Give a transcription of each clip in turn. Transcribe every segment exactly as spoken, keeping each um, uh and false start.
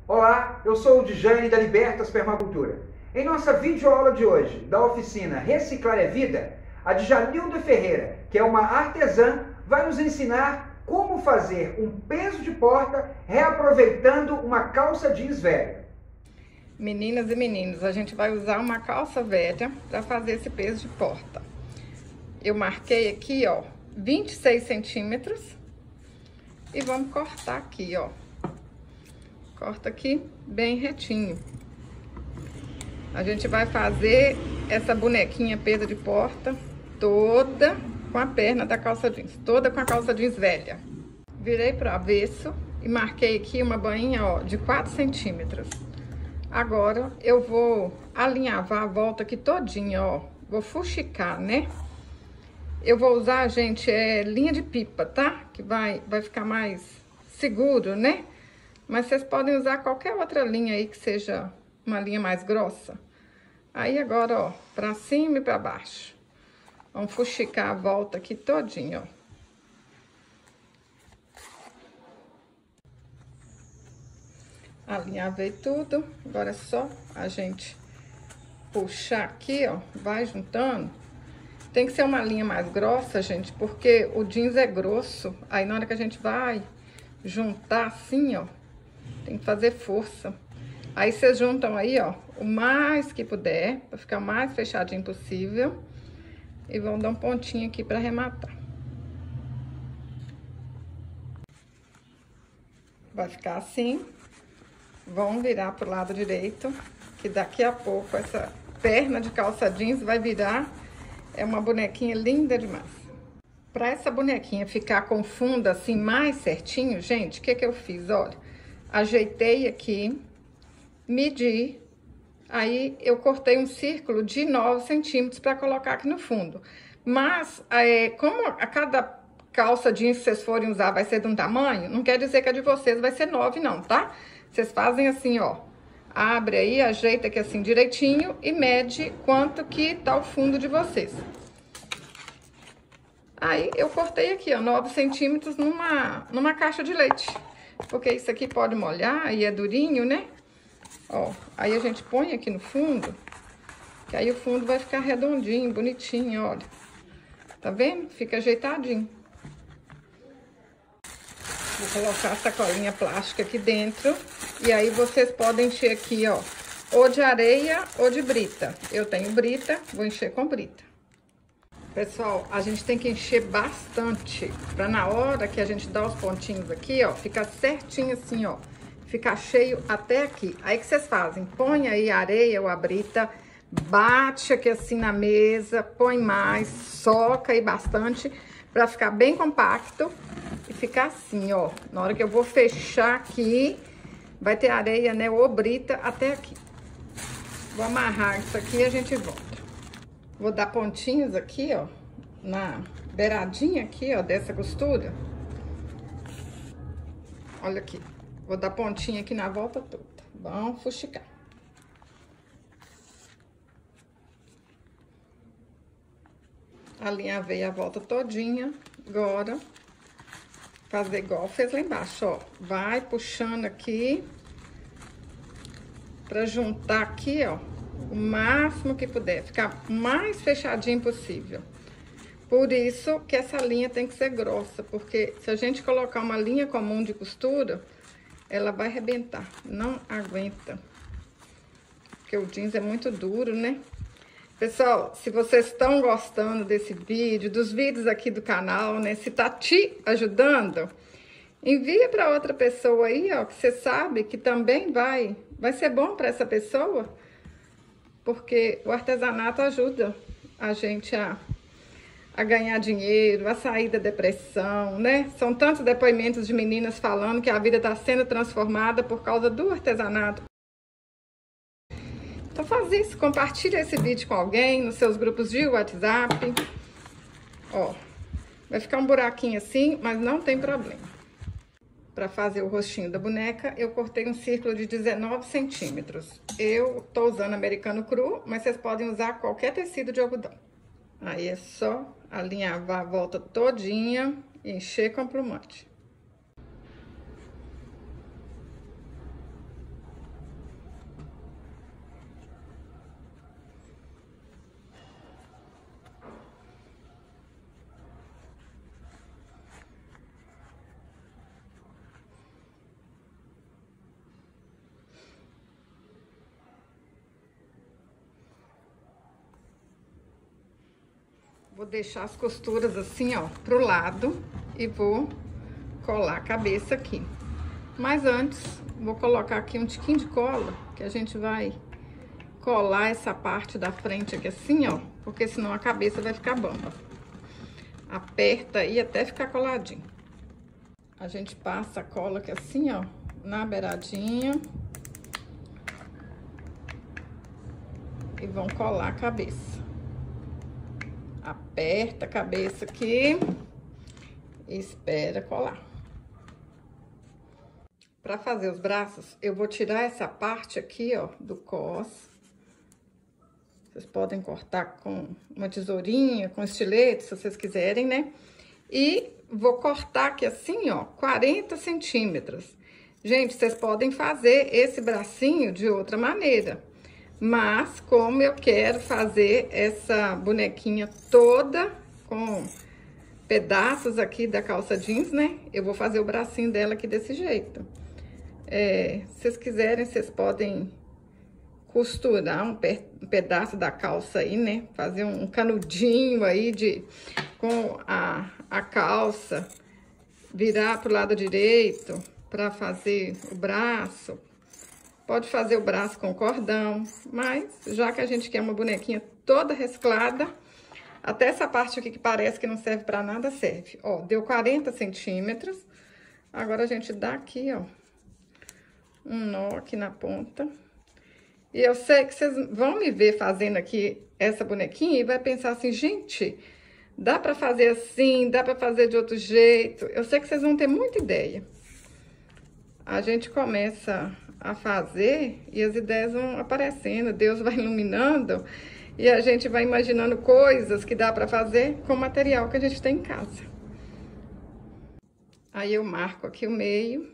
Olá, eu sou o Djane da Libertas Permacultura. Em nossa videoaula de hoje, da oficina Reciclar é Vida, a Djanilda Ferreira, que é uma artesã, vai nos ensinar como fazer um peso de porta reaproveitando uma calça jeans velha. Meninas e meninos, a gente vai usar uma calça velha para fazer esse peso de porta. Eu marquei aqui, ó, vinte e seis centímetros e vamos cortar aqui, ó. Corta aqui bem retinho. A gente vai fazer essa bonequinha peso de porta toda com a perna da calça jeans, toda com a calça jeans velha. Virei pro avesso e marquei aqui uma bainha, ó, de quatro centímetros. Agora eu vou alinhavar a volta aqui todinha, ó. Vou fuxicar, né? Eu vou usar, gente, é linha de pipa, tá? Que vai, vai ficar mais seguro, né? Mas vocês podem usar qualquer outra linha aí que seja uma linha mais grossa. Aí agora, ó, pra cima e pra baixo. Vamos fuxicar a volta aqui todinha, ó. Alinhavei tudo, agora é só a gente puxar aqui, ó, vai juntando. Tem que ser uma linha mais grossa, gente, porque o jeans é grosso. Aí na hora que a gente vai juntar assim, ó, tem que fazer força. Aí vocês juntam aí, ó, o mais que puder, pra ficar o mais fechadinho possível. E vão dar um pontinho aqui pra arrematar. Vai ficar assim. Vão virar pro lado direito, que daqui a pouco essa perna de calça jeans vai virar. É uma bonequinha linda demais. Pra essa bonequinha ficar com fundo assim mais certinho, gente, o que que eu fiz? Olha, ajeitei aqui, medi, aí eu cortei um círculo de nove centímetros para colocar aqui no fundo. Mas, é, como a cada calça jeans que vocês forem usar vai ser de um tamanho, não quer dizer que a de vocês vai ser nove não, tá? Vocês fazem assim, ó, abre aí, ajeita aqui assim direitinho e mede quanto que tá o fundo de vocês. Aí, eu cortei aqui, ó, nove centímetros numa, numa caixa de leite. Porque isso aqui pode molhar e é durinho, né? Ó, aí a gente põe aqui no fundo, que aí o fundo vai ficar redondinho, bonitinho, olha. Tá vendo? Fica ajeitadinho. Vou colocar a sacolinha plástica aqui dentro. E aí vocês podem encher aqui, ó, ou de areia ou de brita. Eu tenho brita, vou encher com brita. Pessoal, a gente tem que encher bastante, pra na hora que a gente dá os pontinhos aqui, ó, ficar certinho assim, ó, ficar cheio até aqui. Aí o que vocês fazem? Põe aí a areia ou a brita, bate aqui assim na mesa, põe mais, soca aí bastante, pra ficar bem compacto e ficar assim, ó. Na hora que eu vou fechar aqui, vai ter areia, né, ou brita até aqui. Vou amarrar isso aqui e a gente volta. Vou dar pontinhos aqui, ó, na beiradinha aqui, ó, dessa costura. Olha aqui. Vou dar pontinha aqui na volta toda. Vamos fuxicar. Alinhavei a volta todinha. Agora, fazer igual fez lá embaixo, ó. Vai puxando aqui. Pra juntar aqui, ó, o máximo que puder, ficar o mais fechadinho possível. Por isso que essa linha tem que ser grossa, porque se a gente colocar uma linha comum de costura, ela vai arrebentar, não aguenta. Porque o jeans é muito duro, né? Pessoal, se vocês estão gostando desse vídeo, dos vídeos aqui do canal, né? Se tá te ajudando, envia para outra pessoa aí, ó, que você sabe que também vai, vai ser bom para essa pessoa. Porque o artesanato ajuda a gente a, a ganhar dinheiro, a sair da depressão, né? São tantos depoimentos de meninas falando que a vida está sendo transformada por causa do artesanato. Então faz isso, compartilha esse vídeo com alguém nos seus grupos de WhatsApp. Ó, vai ficar um buraquinho assim, mas não tem problema. Para fazer o rostinho da boneca, eu cortei um círculo de dezenove centímetros. Eu tô usando americano cru, mas vocês podem usar qualquer tecido de algodão. Aí é só alinhavar a volta todinha e, 'encher com plumante. Vou deixar as costuras assim, ó, pro lado e vou colar a cabeça aqui. Mas antes, vou colocar aqui um tiquinho de cola, que a gente vai colar essa parte da frente aqui assim, ó, porque senão a cabeça vai ficar bamba. Aperta aí até ficar coladinho. A gente passa a cola aqui assim, ó, na beiradinha. E vão colar a cabeça. Aperta a cabeça aqui e espera colar. Para fazer os braços, eu vou tirar essa parte aqui, ó, do cós. Vocês podem cortar com uma tesourinha, com estilete, se vocês quiserem, né? E vou cortar aqui assim, ó, quarenta centímetros. Gente, vocês podem fazer esse bracinho de outra maneira. Mas, como eu quero fazer essa bonequinha toda com pedaços aqui da calça jeans, né? Eu vou fazer o bracinho dela aqui desse jeito. É, se vocês quiserem, vocês podem costurar um, pe um pedaço da calça aí, né? Fazer um canudinho aí de, com a, a calça, virar pro lado direito para fazer o braço. Pode fazer o braço com cordão, mas já que a gente quer uma bonequinha toda reciclada, até essa parte aqui que parece que não serve pra nada, serve. Ó, deu quarenta centímetros. Agora a gente dá aqui, ó, um nó aqui na ponta. E eu sei que vocês vão me ver fazendo aqui essa bonequinha e vai pensar assim, gente, dá pra fazer assim, dá pra fazer de outro jeito. Eu sei que vocês vão ter muita ideia. A gente começa a fazer e as ideias vão aparecendo, Deus vai iluminando e a gente vai imaginando coisas que dá para fazer com o material que a gente tem em casa. Aí eu marco aqui o meio,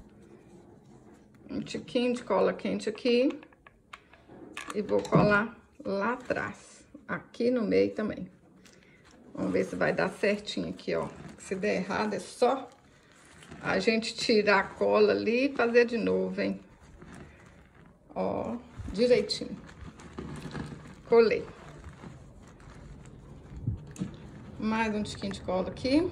um tiquinho de cola quente aqui e vou colar lá atrás, aqui no meio também. Vamos ver se vai dar certinho aqui, ó. Se der errado é só a gente tirar a cola ali e fazer de novo, hein? Ó, direitinho. Colei. Mais um tiquinho de cola aqui.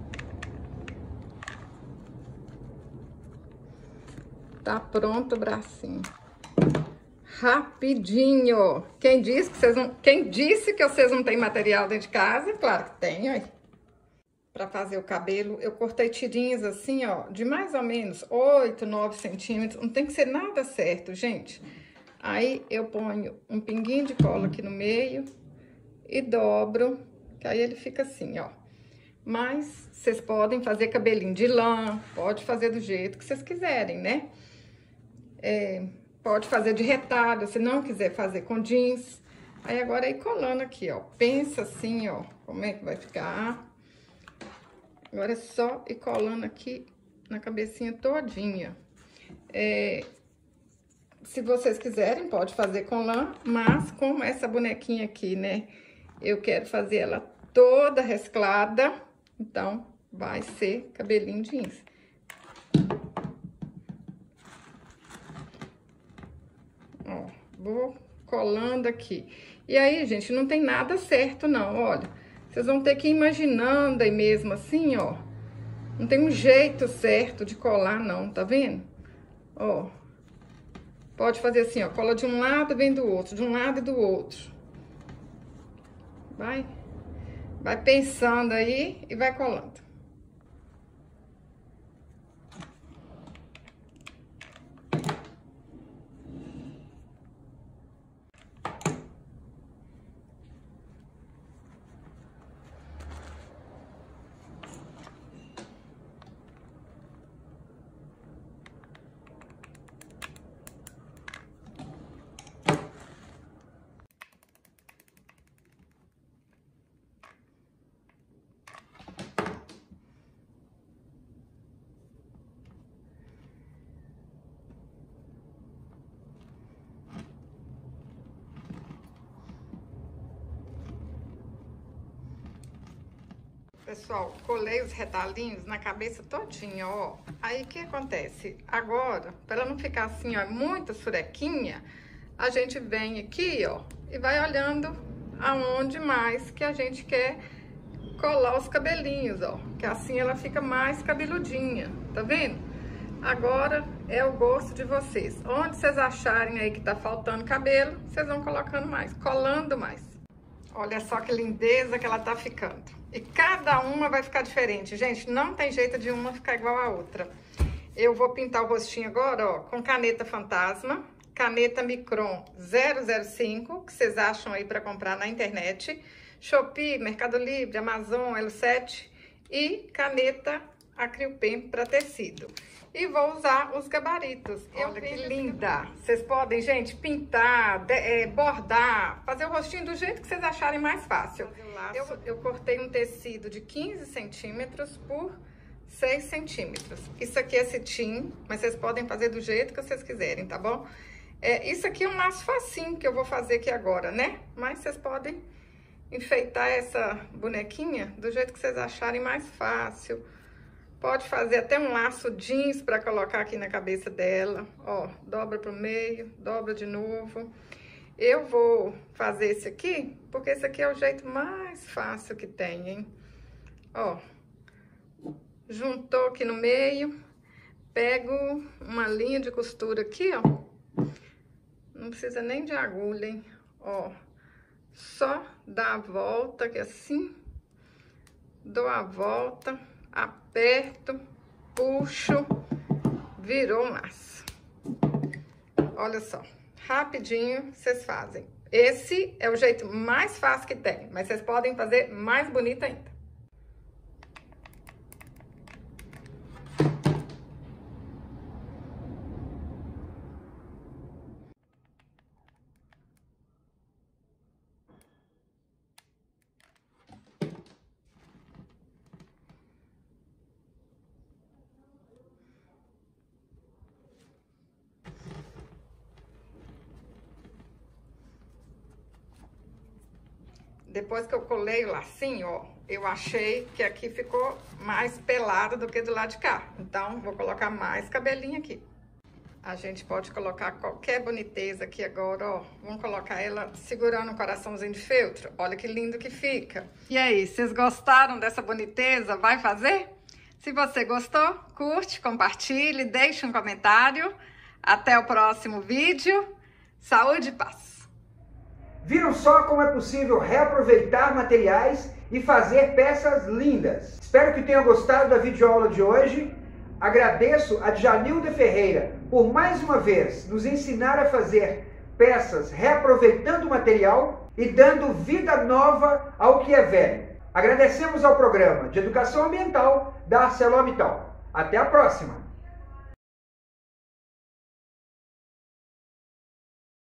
Tá pronto o bracinho. Rapidinho. Quem disse que vocês não, quem disse que vocês não têm material dentro de casa? Claro que tem, aí. Para fazer o cabelo, eu cortei tirinhas assim, ó, de mais ou menos oito, nove centímetros. Não tem que ser nada certo, gente. Aí eu ponho um pinguinho de cola aqui no meio e dobro, que aí ele fica assim, ó. Mas vocês podem fazer cabelinho de lã, pode fazer do jeito que vocês quiserem, né? É, pode fazer de retalho, se não quiser fazer com jeans. Aí agora é ir colando aqui, ó. Pensa assim, ó, como é que vai ficar. Agora é só ir colando aqui na cabecinha todinha. É, se vocês quiserem, pode fazer com lã, mas como essa bonequinha aqui, né? Eu quero fazer ela toda reciclada, então vai ser cabelinho jeans. Ó, vou colando aqui. E aí, gente, não tem nada certo, não, olha. Vocês vão ter que ir imaginando aí mesmo, assim, ó. Não tem um jeito certo de colar, não, tá vendo? Ó. Pode fazer assim, ó. Cola de um lado e vem do outro, de um lado e do outro. Vai. Vai pensando aí e vai colando. Pessoal, colei os retalhinhos na cabeça todinha, ó. Aí, o que acontece? Agora, para ela não ficar assim, ó, muito surequinha, a gente vem aqui, ó, e vai olhando aonde mais que a gente quer colar os cabelinhos, ó. Que assim ela fica mais cabeludinha, tá vendo? Agora é o gosto de vocês. Onde vocês acharem aí que tá faltando cabelo, vocês vão colocando mais, colando mais. Olha só que lindeza que ela tá ficando. E cada uma vai ficar diferente. Gente, não tem jeito de uma ficar igual a outra. Eu vou pintar o rostinho agora, ó, com caneta Fantasma, caneta Micron zero zero cinco, que vocês acham aí para comprar na internet, Shopee, Mercado Livre, Amazon, Elo sete e caneta Acryl-Pen para tecido. E vou usar os gabaritos. Olha que linda! Vocês podem, gente, pintar, de, é, bordar, fazer o rostinho do jeito que vocês acharem mais fácil. Eu, eu cortei um tecido de quinze centímetros por seis centímetros. Isso aqui é cetim, mas vocês podem fazer do jeito que vocês quiserem, tá bom? É, isso aqui é um laço facinho que eu vou fazer aqui agora, né? Mas vocês podem enfeitar essa bonequinha do jeito que vocês acharem mais fácil. Pode fazer até um laço jeans para colocar aqui na cabeça dela. Ó, dobra pro meio, dobra de novo. Eu vou fazer esse aqui, porque esse aqui é o jeito mais fácil que tem, hein? Ó, juntou aqui no meio, pego uma linha de costura aqui, ó. Não precisa nem de agulha, hein? Ó, só dá a volta aqui assim, dou a volta, aperto, puxo, virou um laço. Olha só, rapidinho vocês fazem. Esse é o jeito mais fácil que tem, mas vocês podem fazer mais bonito ainda. Depois que eu colei o lacinho, ó, eu achei que aqui ficou mais pelado do que do lado de cá. Então, vou colocar mais cabelinho aqui. A gente pode colocar qualquer boniteza aqui agora, ó. Vamos colocar ela segurando um coraçãozinho de feltro. Olha que lindo que fica. E aí, vocês gostaram dessa boniteza? Vai fazer? Se você gostou, curte, compartilhe, deixe um comentário. Até o próximo vídeo. Saúde e paz! Viram só como é possível reaproveitar materiais e fazer peças lindas? Espero que tenham gostado da videoaula de hoje. Agradeço a Djanilda Ferreira por mais uma vez nos ensinar a fazer peças reaproveitando o material e dando vida nova ao que é velho. Agradecemos ao programa de Educação Ambiental da ArcelorMittal. Até a próxima!